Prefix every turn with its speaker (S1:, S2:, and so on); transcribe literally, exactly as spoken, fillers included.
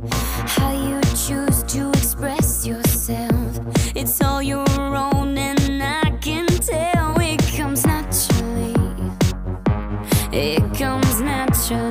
S1: How you choose to express yourself, it's all your own, and I can tell. It comes naturally, it comes naturally.